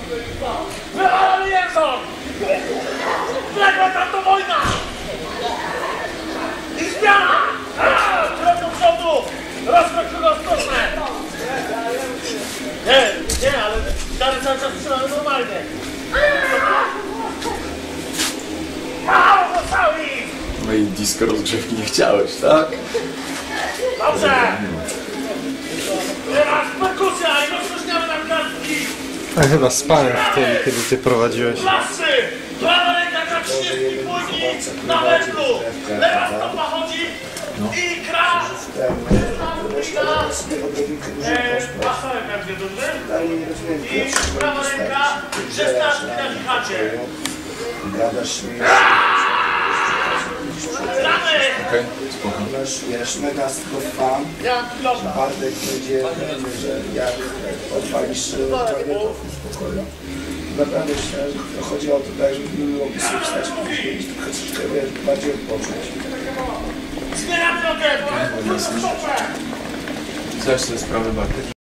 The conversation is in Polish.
Ale Jerson! Legła tam to wojna! I zmiana! Krok do przodu! Rozkrok rozkoszne! Nie, ale dalej cały czas trzymamy normalnie. Został ich! No i disco rozgrzewki nie chciałeś, tak? Dobrze! Teraz perkusja i rozluźniamy nam kartki! A chyba spałem wtedy, kiedy ty prowadziłeś. Klasy! Prawa ręka na 30 płyni na węglu! Lewa stopa chodzi i kra! Pasałem jak wie duży. I prawa ręka 16 na wichacie. Okej, spoko. Wiesz, mega fan. Bartek będzie, że jak odpalisz toaletów w pokoju. Naprawdę chodzi o to, tak, żeby nie mogli sobie wstać i troszeczkę bardziej odpocząć. Zbieram drogę! Zdajesz sobie sprawę, Bartek?